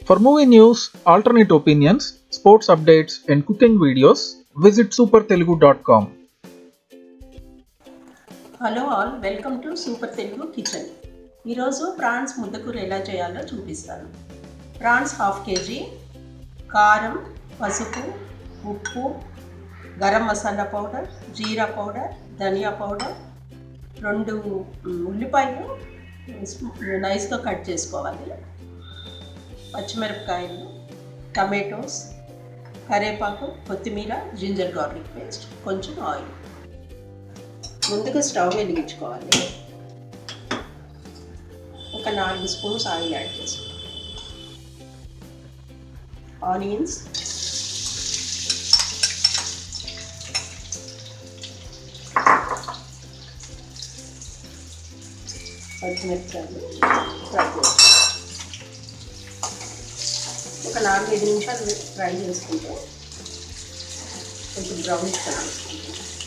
For movie news, alternate opinions, sports updates, and cooking videos, visit supertelugu.com. Hello all, welcome to super Telugu kitchen. ఈరోజు prawns ముద్దకూర ఎలా చేయాలో చూపిస్తాను. Prawns 1/2 kg, కారం, పసుపు, ఉప్పు, గరం మసాలా పౌడర్, జీరా పౌడర్, ధనియా పౌడర్, 2 ఉల్లిపాయలు నైస్గా కట్ చేసుకోవాలి, పచ్చిమిరపకాయలు, టమాటోస్, కరివేపాకు, కొత్తిమీర, జింజర్ గార్లిక్ పేస్ట్, కొంచెం ఆయిల్. ముందుగా స్టవ్ వెలిగించుకోవాలి. ఒక 4 స్పూన్స్ ఆయిల్ యాడ్ చేసుకోవాలి. ఆనియన్స్, పచ్చిమిరపకాయలు ఫ్రై చేసుకోవాలి. ఒక 4-5 నిమిషాలు ఫ్రై చేసుకుంటే కొంచెం బ్రౌనిష్ కలర్ వస్తుంది.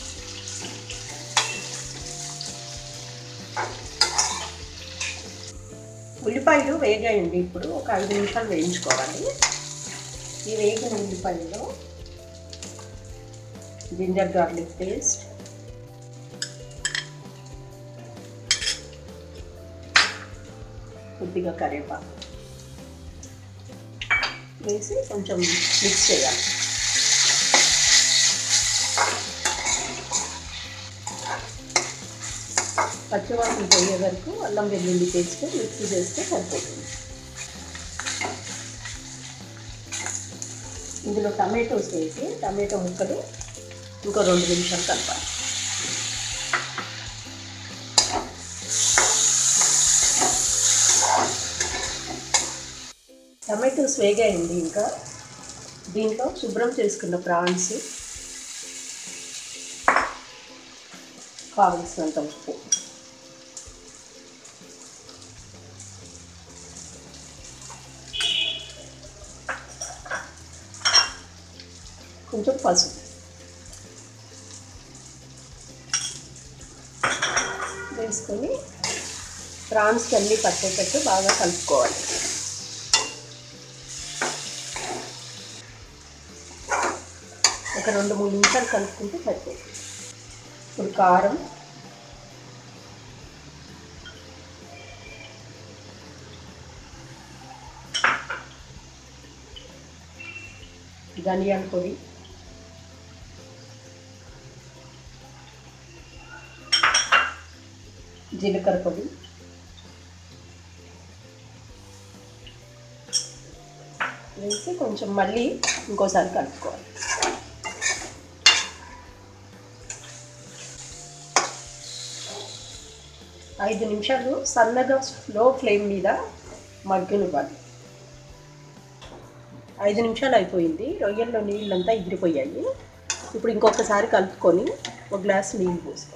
ఉల్లిపాయలు వేగాయండి. ఇప్పుడు ఒక 5 నిమిషాలు వేయించుకోవాలి. ఈ వేగిన ఉల్లిపాయలో జింజర్ గార్లిక్ పేస్ట్, కొద్దిగా కరివేపాకు వేసి కొంచెం మిక్స్ చేయాలి. పచ్చివాసన పోయే వరకు అల్లం వెల్లుల్లి పేస్ట్ మిక్సీ చేస్తే సరిపోతుంది. ఇందులో టమాటోస్ వేసి టమాటో ముక్కలు ఇంకో 2 నిమిషాలు కలపాలి. టమాటోస్ వేగాయండి. ఇంకా దీంట్లో శుభ్రం చేసుకున్న ప్రాన్స్, కావలసినంత ఉప్పు, కొంచెం పసుపు వేసుకొని ప్రాన్స్కి అన్నీ పట్టేటట్టు బాగా కలుపుకోవాలి. ఒక 2-3 నిమిషాలు కలుపుకుంటే సరిపోతుంది. ఇప్పుడు కారం, ధనియాల పొడి, జీలకర్ర పొడి, వేసి కొంచెం మళ్ళీ ఇంకోసారి కలుపుకోవాలి. ఐదు నిమిషాలు సన్నగా స్లో ఫ్లేమ్ మీద మగ్గనివ్వాలి. 5 నిమిషాలు అయిపోయింది. రొయ్యల్లో నీళ్ళంతా ఎగిరిపోయాయి. ఇప్పుడు ఇంకొకసారి కలుపుకొని ఒక గ్లాస్ నీళ్ళు పోసుకోవాలి.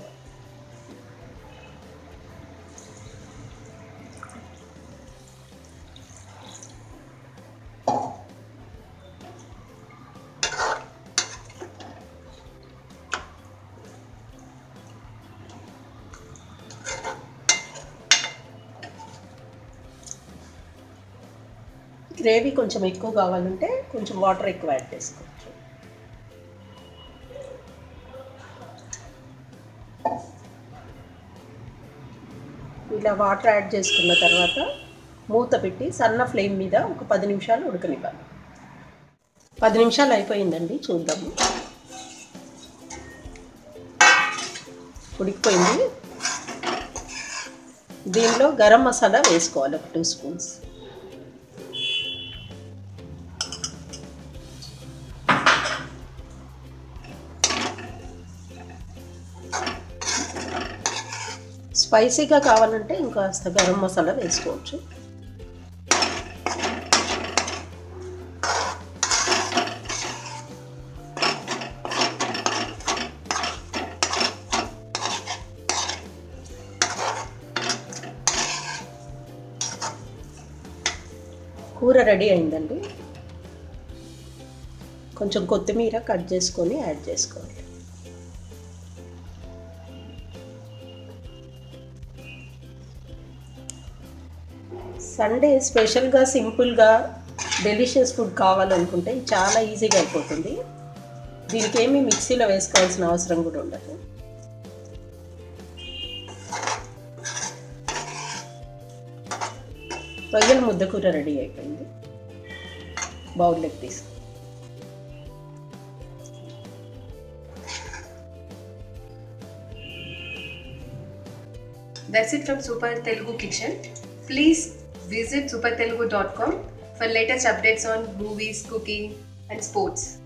గ్రేవీ కొంచెం ఎక్కువ కావాలంటే కొంచెం వాటర్ ఎక్కువ యాడ్ చేసుకోవచ్చు. ఇలా వాటర్ యాడ్ చేసుకున్న తర్వాత మూత పెట్టి సన్న ఫ్లేమ్ మీద ఒక 10 నిమిషాలు ఉడకనివ్వాలి. 10 నిమిషాలు అయిపోయిందండి, చూద్దాము. ఉడికిపోయింది. దీనిలో గరం మసాలా వేసుకోవాలి, ఒక 2 స్పూన్స్. స్పైసీగా కావాలంటే ఇంకాస్త గరం మసాలా వేసుకోవచ్చు. కూర రెడీ అయిందండి. కొంచెం కొత్తిమీర కట్ చేసుకొని యాడ్ చేసుకోవాలి. సండే స్పెషల్గా సింపుల్గా డెలిషియస్ ఫుడ్ కావాలనుకుంటే చాలా ఈజీగా అయిపోతుంది. దీనికి ఏమీ మిక్సీలో వేసుకోవాల్సిన అవసరం కూడా ఉండదు. రొయ్యల ముద్దకూర రెడీ అయిపోయింది. బౌల్లోకి తీసుకో. That's it from Super Telugu Kitchen. Please visit supertelugu.com for latest updates on movies, cooking and sports.